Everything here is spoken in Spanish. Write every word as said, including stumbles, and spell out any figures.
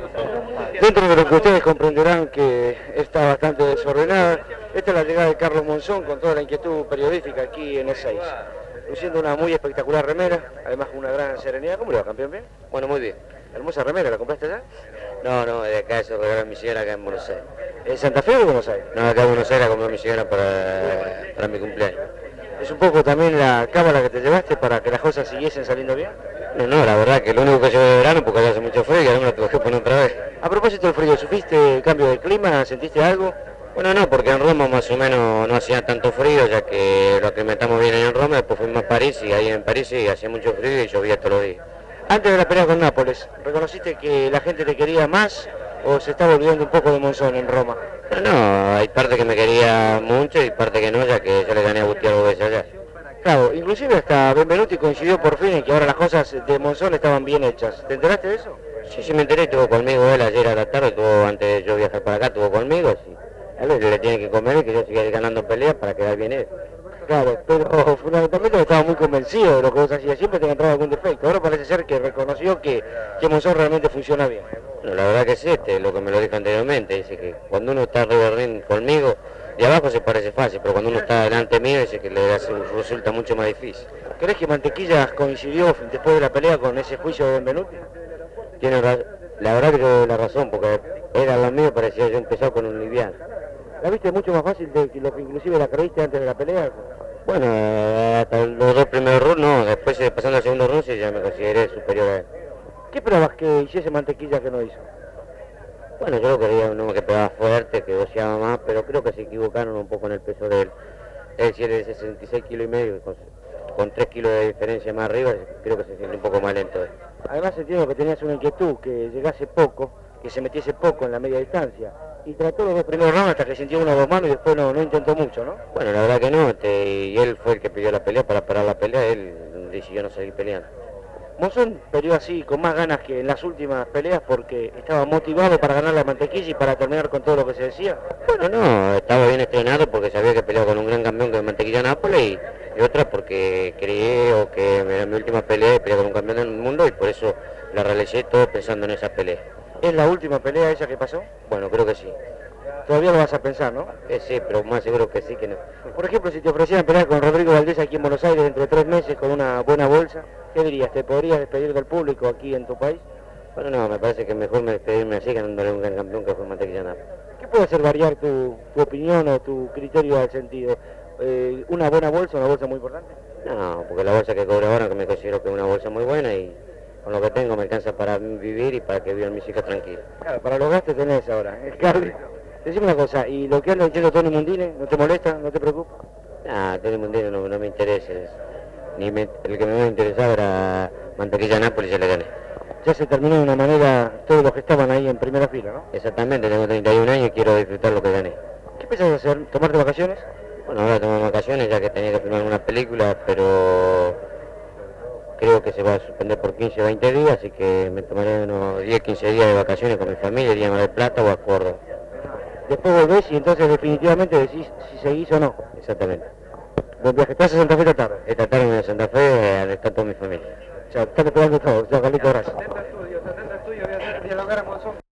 Dentro de lo que ustedes comprenderán que está bastante desordenada, esta es la llegada de Carlos Monzón con toda la inquietud periodística aquí en Ezeiza, luciendo una muy espectacular remera, además con una gran serenidad. ¿Cómo le va, campeón? ¿Bien? Bueno, muy bien. Hermosa remera, ¿la compraste allá? No, no, de acá se regaló mi señora acá en Buenos Aires. ¿En Santa Fe o en Buenos Aires? No, acá en Buenos Aires la compró mi señora para, para mi cumpleaños. ¿Es un poco también la cábala que te llevaste para que las cosas siguiesen saliendo bien? No, no, la verdad que lo único que llevo de verano porque allá hace mucho frío y ahora me lo tuve que poner otra vez. A propósito del frío, ¿sufriste cambio de clima? ¿Sentiste algo? Bueno, no, porque en Roma más o menos no hacía tanto frío, ya que lo aclimatamos bien en Roma, después fuimos a París y ahí en París sí hacía mucho frío y llovía todos los días. Antes de la pelea con Nápoles, ¿reconociste que la gente te quería más o se estaba olvidando un poco de Monzón en Roma? No, no, hay parte que me quería mucho y parte que no, ya que yo le gané a Gutiérrez dos veces allá. Claro, inclusive hasta Benvenuti coincidió por fin en que ahora las cosas de Monzón estaban bien hechas. ¿Te enteraste de eso? Sí, sí me enteré, estuvo conmigo él ayer a la tarde, estuvo antes de yo viajar para acá, estuvo conmigo, así. A él le tiene que comer y que yo siga ganando peleas para quedar bien él. Claro, pero fundamentalmente estaba muy convencido de lo que vos hacías, siempre te encontraba algún defecto. Ahora parece ser que reconoció que, que Monzón realmente funciona bien. Bueno, la verdad que sí, este, lo que me lo dijo anteriormente, dice que cuando uno está arriba del ring conmigo, de abajo se parece fácil, pero cuando uno está delante mío dice que le hace, resulta mucho más difícil. ¿Crees que Mantequilla coincidió después de la pelea con ese juicio de Benvenuti? Tiene ra la verdad que yo la razón, porque era lo mío, parecía yo empezado con un liviano. ¿La viste mucho más fácil de lo que inclusive la creíste antes de la pelea? Bueno, hasta los dos primeros rounds no, después pasando al segundo round sí ya me consideré superior a él. ¿Qué esperabas que hiciese Mantequilla que no hizo? Bueno, yo lo quería uno que pegaba fuerte, que boceaba más, pero creo que se equivocaron un poco en el peso de él. Él si él es de sesenta y seis kilos y medio, con, con tres kilos de diferencia más arriba, creo que se siente un poco más lento. Él. Además entiendo que tenías una inquietud, que llegase poco, que se metiese poco en la media distancia. Y trató los dos primeros rounds hasta que sintió una o dos manos y después no, no intentó mucho, ¿no? Bueno, la verdad que no, este, y él fue el que pidió la pelea para parar la pelea, él decidió no seguir peleando. Monzón peleó así con más ganas que en las últimas peleas porque estaba motivado para ganar la Mantequilla y para terminar con todo lo que se decía. Bueno, no, estaba bien entrenado porque sabía que peleaba con un gran campeón que es Mantequilla Nápoles y, y otra porque creo que era mi última pelea y peleé con un campeón del mundo y por eso la realicé todo pensando en esa pelea. ¿Es la última pelea esa que pasó? Bueno, creo que sí. Todavía lo vas a pensar, ¿no? Eh, sí, pero más seguro que sí que no. Por ejemplo, si te ofrecieran pelear con Rodrigo Valdés aquí en Buenos Aires dentro de tres meses con una buena bolsa, ¿qué dirías? ¿Te podrías despedir del público aquí en tu país? Bueno, no, me parece que mejor me despedirme así ganándole un gran campeón que fue Mantequilla Nápoles. ¿Qué puede hacer variar tu, tu opinión o tu criterio al sentido? Eh, ¿Una buena bolsa, una bolsa muy importante? No, porque la bolsa que cobro ahora que me considero que es una bolsa muy buena y con lo que tengo me alcanza para vivir y para que vivan mis hijas tranquilas. Claro, para los gastos tenés ahora, es cable. Decime una cosa, ¿y lo que anda diciendo Tony Mundine no te molesta, no te preocupa? Ah, Tony Mundine no, no me interesa, ni me, el que me va a interesar era Mantequilla Nápoles y ya le gané. Ya se terminó de una manera todos los que estaban ahí en primera fila, ¿no? Exactamente, tengo treinta y un años y quiero disfrutar lo que gané. ¿Qué pensás hacer? ¿Tomarte vacaciones? Bueno, ahora tomo vacaciones ya que tenía que filmar una película, pero creo que se va a suspender por quince o veinte días, así que me tomaré unos diez o quince días de vacaciones con mi familia, iría a Mar del Plata o a Córdoba. Después volvés y entonces definitivamente decís si seguís o no. Exactamente. Buen viaje. ¿Estás en Santa Fe esta tarde? Esta tarde me voy a Santa Fe a estar con mi familia. Chao, están esperando todos. Chao, Carlito, gracias.